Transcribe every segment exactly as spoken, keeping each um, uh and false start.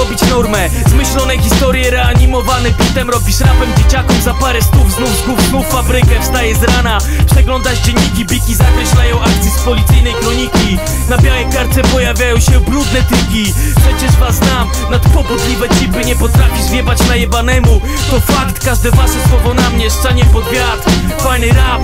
robić normę. Zmyślone historie reanimowane bitem. Robisz rapem dzieciakom za parę stów. Znów z głów znów fabrykę, wstaje z rana. Przeglądasz dzienniki, biki zakreślają akcji z policyjnej kroniki. Na białej kartce pojawiają się brudne tyki. Przecież was znam, nadpobudliwe cipy. Nie potrafisz wjebać najebanemu. To fakt, każde wasze słowo na mnie szczanie pod wiatr. Fajny rap,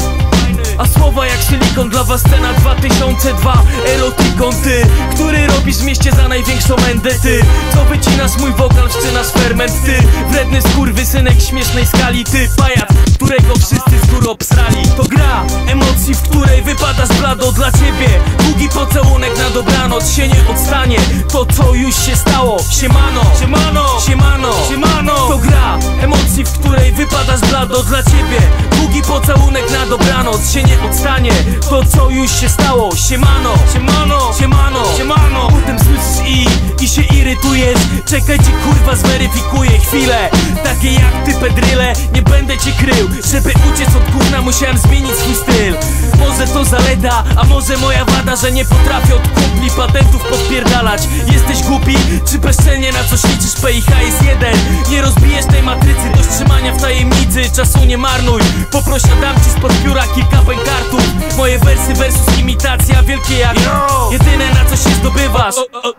a słowa jak silikon. Dla was scena dwa tysiące dwa. Erotikon ty, który robisz w mieście za największą mędę. Ty, co wycinasz mój wokal, wszczynasz ferment. Ty, wredny skurwysynek śmiesznej skali. Ty, pajac, którego wszyscy z góry obsrali. To gra emocji, w której wypadasz blado. Dla ciebie długi pocałunek na dobranoc się nie odstanie. To co już się stało, siemano, siemano, siemano, siemano. To gra emocji, w której wypadasz blado. Dla ciebie długi pocałunek na dobranoc się nie odstanie. To co już się stało, siemano, siemano, siemano, siemano. Potem słyszysz i, i się irytujesz. Czekaj ci kurwa zweryfikuję chwilę. Takie jak ty pedryle, nie będę cię krył. Żeby uciec od gówna musiałem zmienić swój styl. Może to zaleta, a może moja wada, że nie potrafię od kumpli patentów podpierdalać. Jesteś głupi, czy bezczelnie na coś liczysz? P I H jest jeden. Nie rozbijesz tej matrycy do trzymania w tajemnicy. Czasu nie marnuj, poproś, dam ci spod pióra kilka pękartów. Moje wersy versus imitacja, wielkie jak jedyne na co się zdobywasz.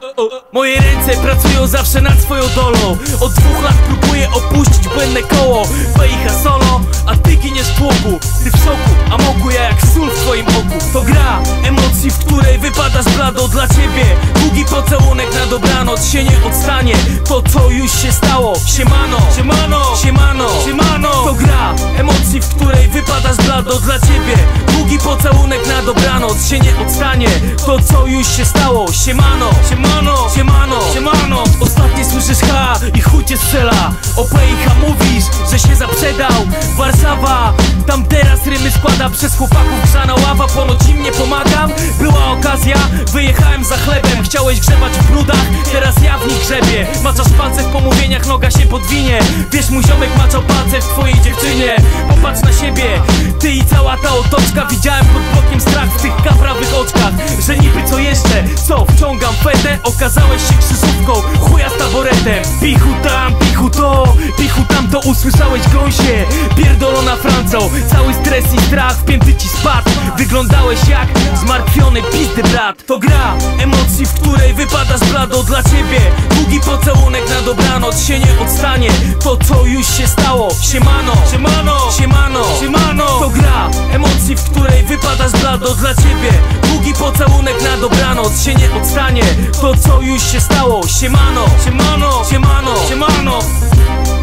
Moje ręce pracują zawsze nad swoją dolą. Od dwóch lat próbuję opuścić błędne koło. P I H solo, a ty giniesz w tłoku. Ty w szoku, a moku ja jak sól w twoim oku. To gra emocji, w której wypadasz blado. Dla ciebie długi pocałunek na dobranoc się nie odstanie. To co już się stało, siemano, siemano, siemano, siemano. To gra emocji, w której wypadasz blado. Dla ciebie długi pocałunek na dobranoc się nie odstanie. To co już się stało, siemano, siemano, siemano, siemano. Ostatnie słyszysz ha i chuj cię strzela. O P I H mówisz, że się zaprzedał. Warszawa, tam teraz rymy składa przez chłopaków grzana ława. Ponoć im nie pomagam, była okazja, wyjechałem za chlebem. Chciałeś grzebać w brudach, teraz ja w nich grzebię. Maczasz palce w pomówieniach, noga się podwinie. Wiesz, mój ziomek maczał palce w twojej dziewczynie. Popatrz na siebie, ty i cała ta otoczka. Widziałem pod blokiem strach w tych kaprawych oczkach. Że niby co jeszcze, co wciągam fetę. Okazałeś się krzyżówką, chuja z taboretem. Pichu tam, pichu to, pichu tam to. Usłyszałeś gąsie, pierdolona Francą. Cały stres i strach wpięty ci spadł. Wyglądałeś jak zmartwiony pizdy brat. To gra emocji, w której wypadasz blado. Dla ciebie długi pocałunek na dobranoc się nie odstanie. To co już się stało, siemano, siemano, siemano, siemano. To gra emocji, w której wypadasz blado. Dla ciebie długi pocałunek na dobranoc się nie odstanie. To co już się stało, siemano, siemano, siemano, siemano.